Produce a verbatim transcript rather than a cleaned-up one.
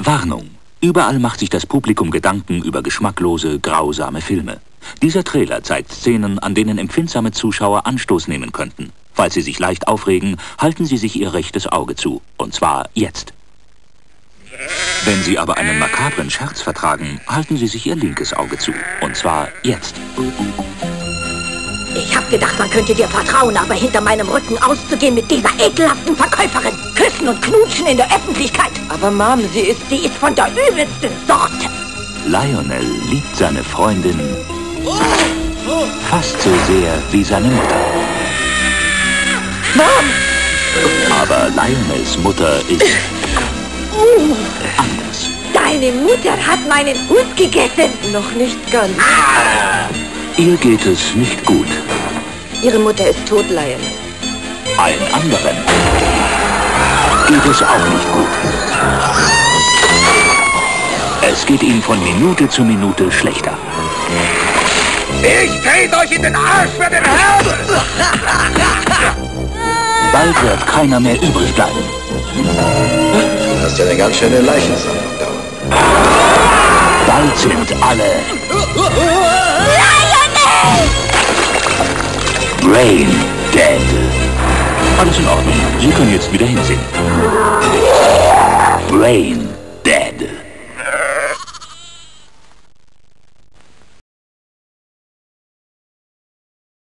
Warnung. Überall macht sich das Publikum Gedanken über geschmacklose, grausame Filme. Dieser Trailer zeigt Szenen, an denen empfindsame Zuschauer Anstoß nehmen könnten. Falls Sie sich leicht aufregen, halten Sie sich Ihr rechtes Auge zu. Und zwar jetzt. Wenn Sie aber einen makabren Scherz vertragen, halten Sie sich Ihr linkes Auge zu. Und zwar jetzt. Ich hab gedacht, man könnte dir vertrauen, aber hinter meinem Rücken auszugehen mit dieser ekelhaften Verkäuferin. Küssen und knutschen in der Öffentlichkeit. Aber Mom, sie ist... Sie ist von der übelsten Sorte. Lionel liebt seine Freundin fast so sehr wie seine Mutter. Mom! Aber Lionels Mutter ist anders. Deine Mutter hat meinen Hund gegessen. Noch nicht ganz. Ihr geht es nicht gut. Ihre Mutter ist tot, Lionel. Allen anderen geht es auch nicht gut. Es geht ihm von Minute zu Minute schlechter. Ich trete euch in den Arsch für den Herrn! Bald wird keiner mehr übrig bleiben. Du hast ja eine ganz schöne Leichensammlung da. Bald sind alle Brain dead. Alles in Ordnung. Sie können jetzt wieder hinsehen. Brain